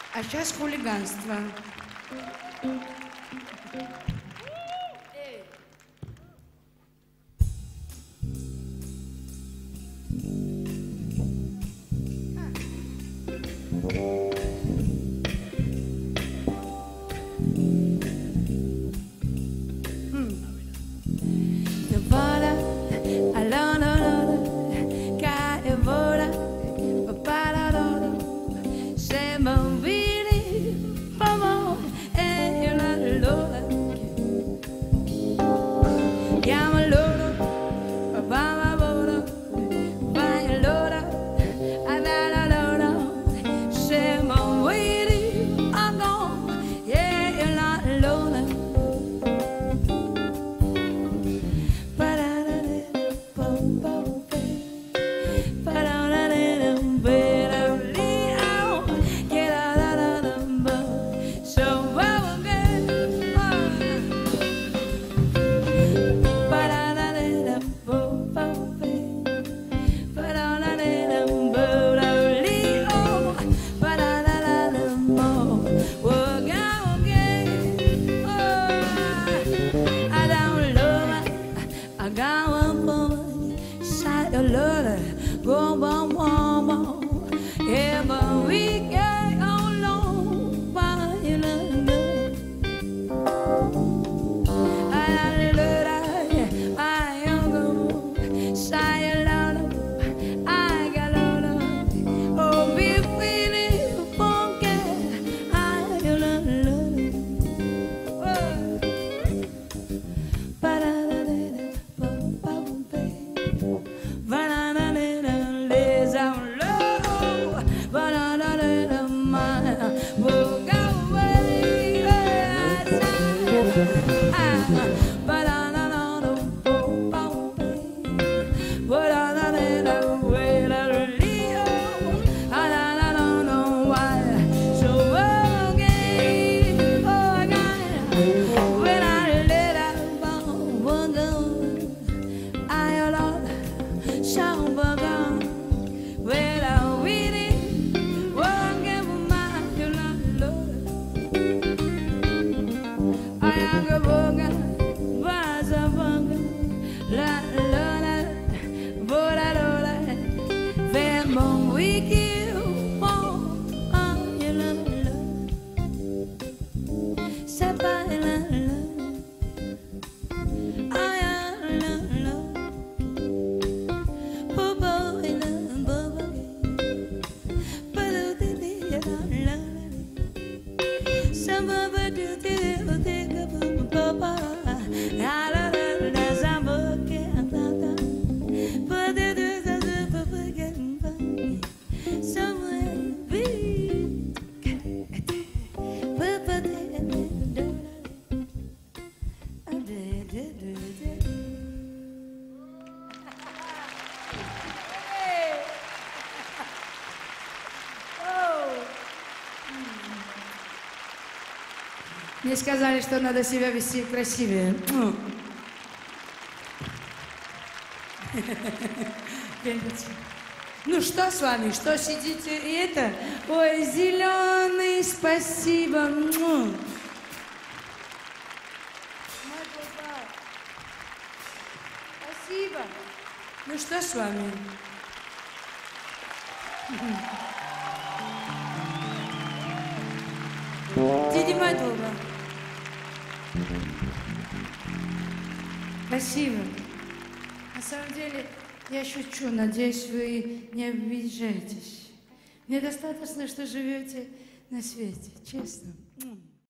А сейчас хулиганство. Мне сказали, что надо себя вести красивее. Ну что с вами? Что сидите и это? Ой, зеленый, спасибо. Спасибо. Ну что с вами? Дидимай долго. Спасибо. На самом деле, я шучу. Надеюсь, вы не обижаетесь. Мне достаточно, что живете на свете. Честно.